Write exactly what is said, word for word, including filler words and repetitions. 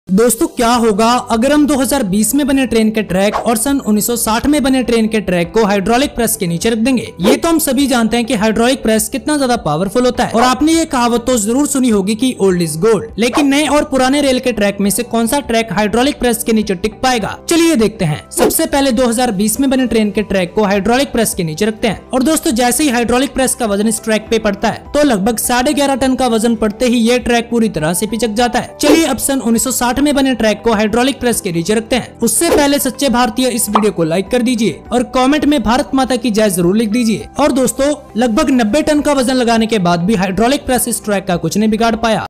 दोस्तों क्या होगा अगर हम दो हज़ार बीस में बने ट्रेन के ट्रैक और सन उन्नीस सौ साठ में बने ट्रेन के ट्रैक को हाइड्रोलिक प्रेस के नीचे रख देंगे। ये तो हम सभी जानते हैं कि हाइड्रोलिक प्रेस कितना ज्यादा पावरफुल होता है और आपने ये कहावत तो जरूर सुनी होगी कि ओल्ड इज गोल्ड। लेकिन नए और पुराने रेल के ट्रैक में से कौन सा ट्रैक हाइड्रोलिक प्रेस के नीचे टिक पाएगा, चलिए देखते हैं। सबसे पहले दो हज़ार बीस में बने ट्रेन के ट्रैक को हाइड्रोलिक प्रेस के नीचे रखते हैं और दोस्तों जैसे ही हाइड्रोलिक प्रेस का वजन इस ट्रैक पे पड़ता है तो लगभग साढ़े ग्यारह टन का वजन पड़ते ही ये ट्रैक पूरी तरह से पिचक जाता है। चलिए अब सन उन्नीस सौ साठ में बने ट्रैक को हाइड्रोलिक प्रेस के नीचे रखते हैं। उससे पहले सच्चे भारतीय इस वीडियो को लाइक कर दीजिए और कमेंट में भारत माता की जय जरूर लिख दीजिए। और दोस्तों लगभग नब्बे टन का वजन लगाने के बाद भी हाइड्रोलिक प्रेस इस ट्रैक का कुछ नहीं बिगाड़ पाया।